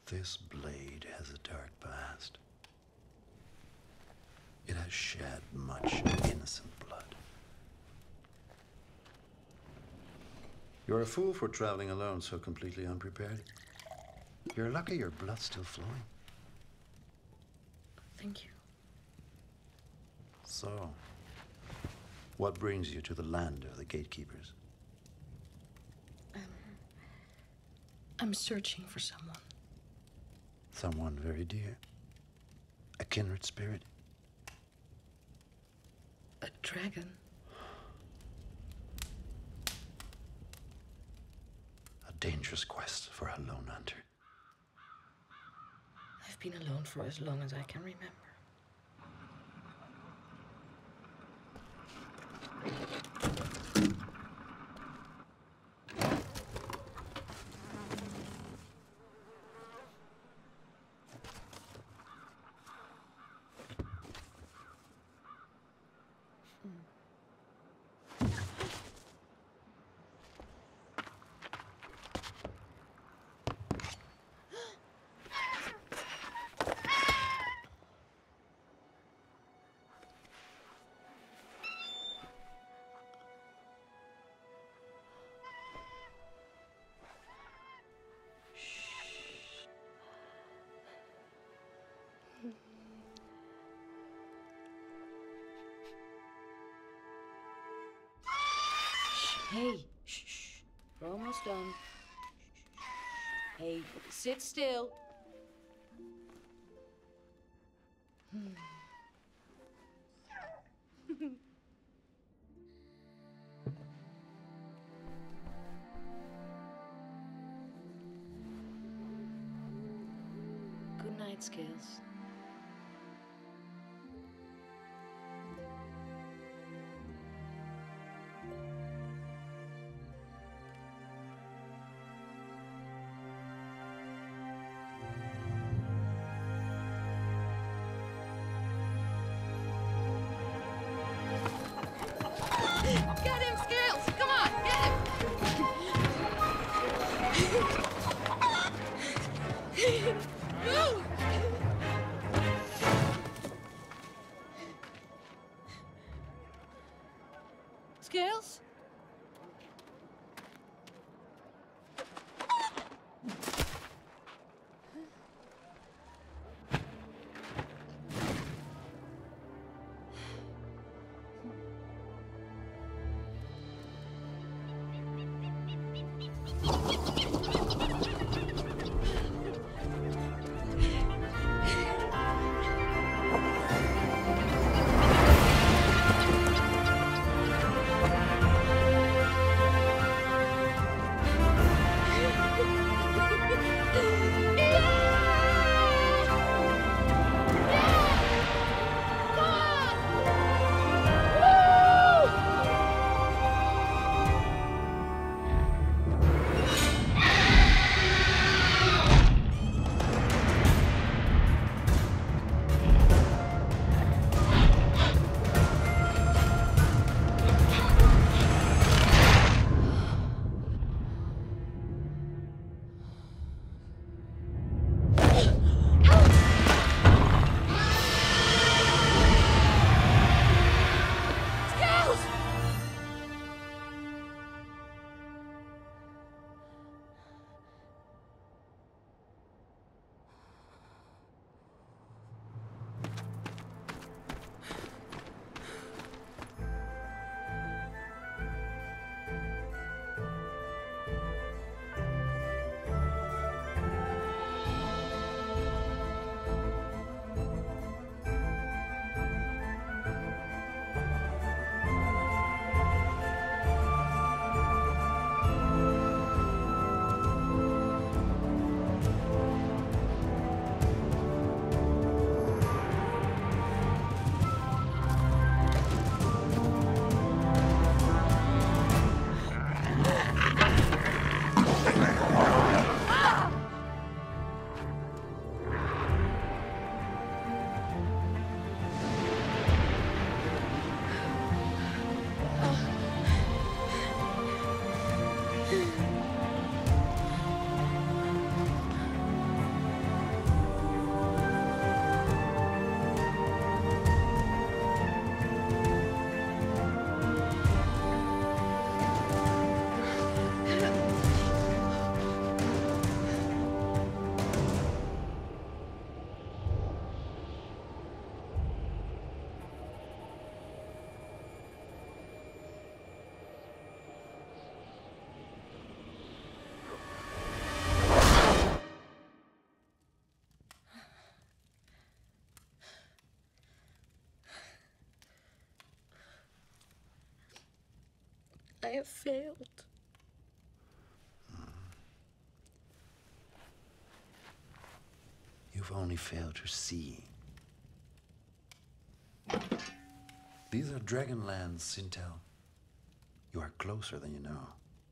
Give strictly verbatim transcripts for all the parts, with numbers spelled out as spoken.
This blade has a dark past. It has shed much innocent blood. You're a fool for traveling alone so completely unprepared. You're lucky your blood's still flowing. Thank you. So, what brings you to the land of the gatekeepers? Um, I'm searching for someone. Someone very dear. A kindred spirit. A dragon. A dangerous quest for a lone hunter. I've been alone for as long as I can remember. Hey, shh, shh. We're almost done. Hey, sit still. Hmm. Good night, Scales. Get him, Scales! Come on, get him! Move! Scales? have failed. You've only failed to see. These are Dragonlands, Sintel. You are closer than you know.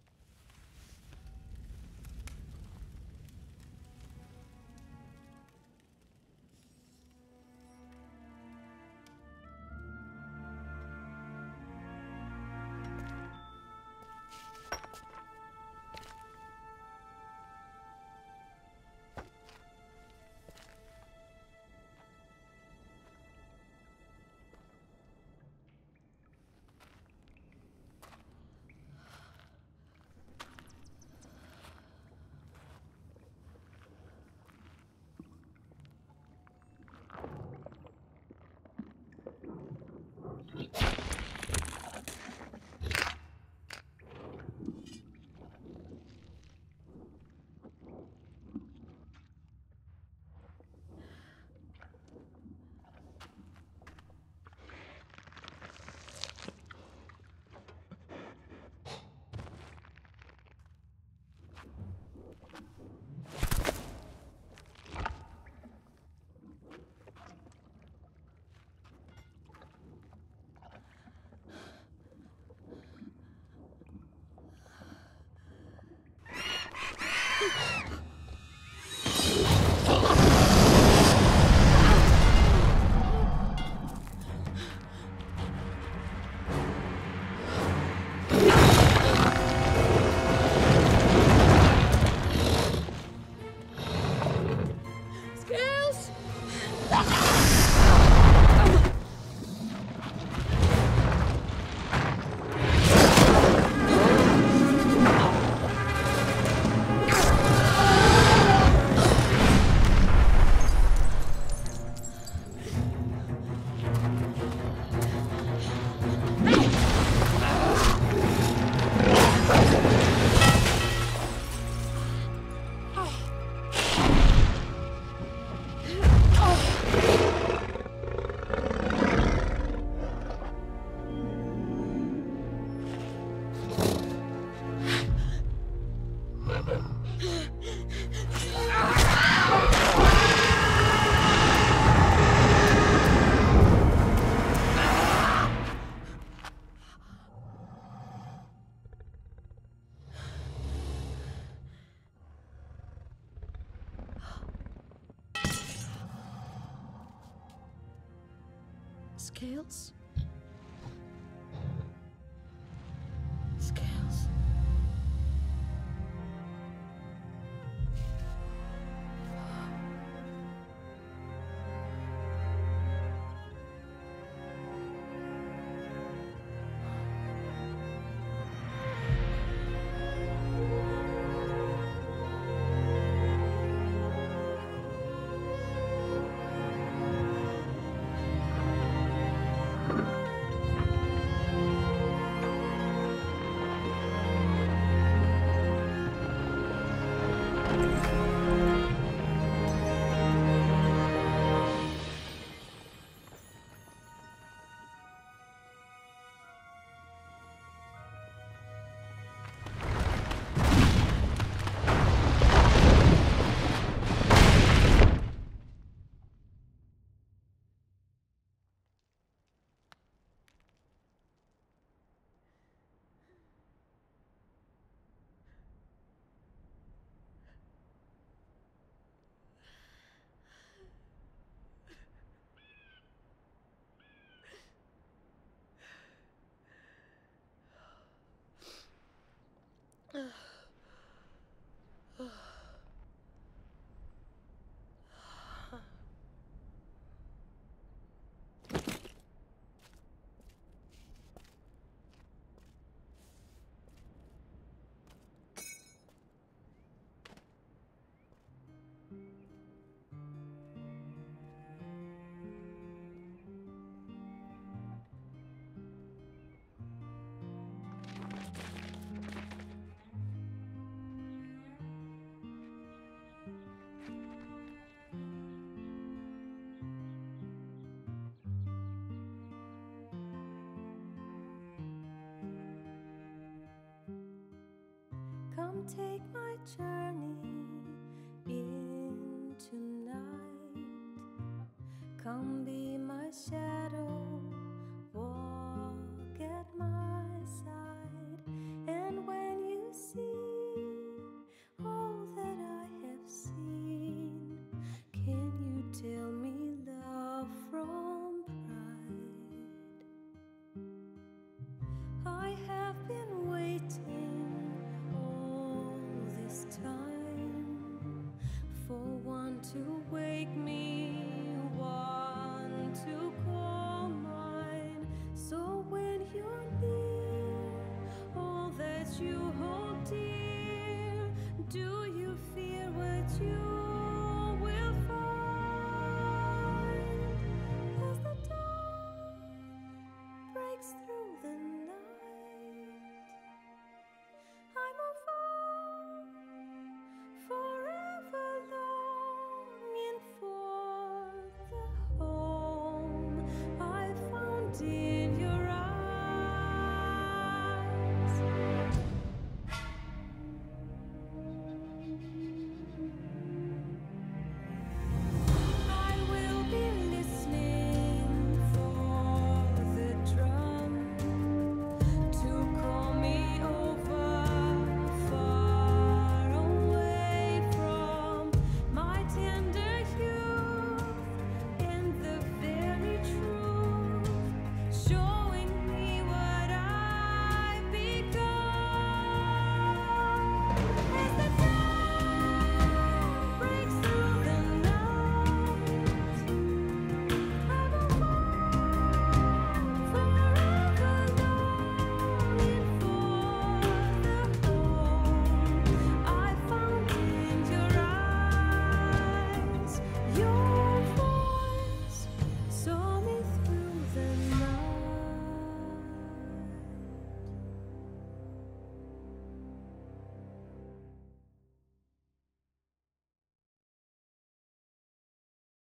Scales? Scales. Come take my journey into night. Come be my shadow, walk at my side. And when you see all that I have seen, can you tell me love from pride? I have been waiting all this time for one to wake me